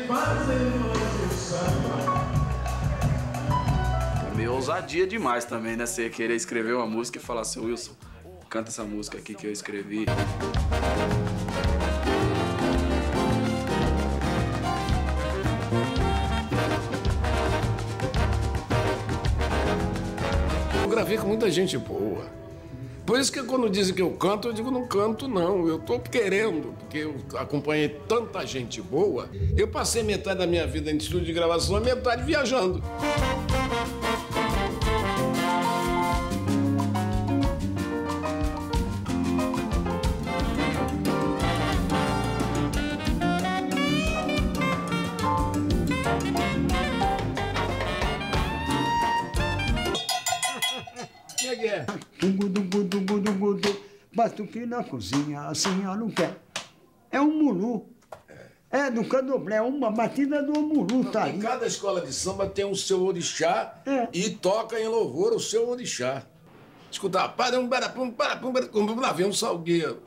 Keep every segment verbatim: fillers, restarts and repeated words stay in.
É meio ousadia demais também, né? Você querer escrever uma música e falar assim, Wilson, canta essa música aqui que eu escrevi. Eu gravei com muita gente boa. Por isso que quando dizem que eu canto, eu digo não canto não, eu tô querendo, porque eu acompanhei tanta gente boa. Eu passei metade da minha vida em estúdio de gravação e metade viajando. Como é que é? Dungu, dungu, dungu, dungu, dungu. Batuque na cozinha, assim ela não quer. É um mulu. É do candomblé, uma batida do mulu, tá aí. Em cada escola de samba tem o seu orixá é. E toca em louvor o seu orixá. Escutar, para um barapum, barapum, barapum, lá vem um salgueiro.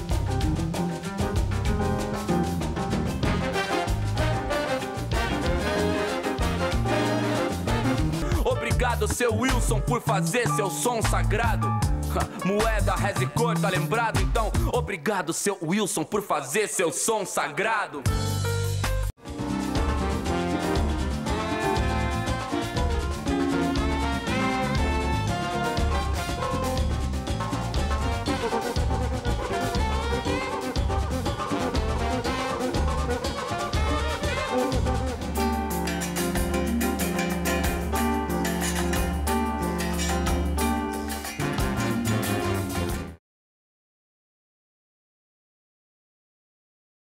Obrigado, seu Wilson, por fazer seu som sagrado. Moeda, reza e cor, tá lembrado? Então, obrigado, seu Wilson, por fazer seu som sagrado.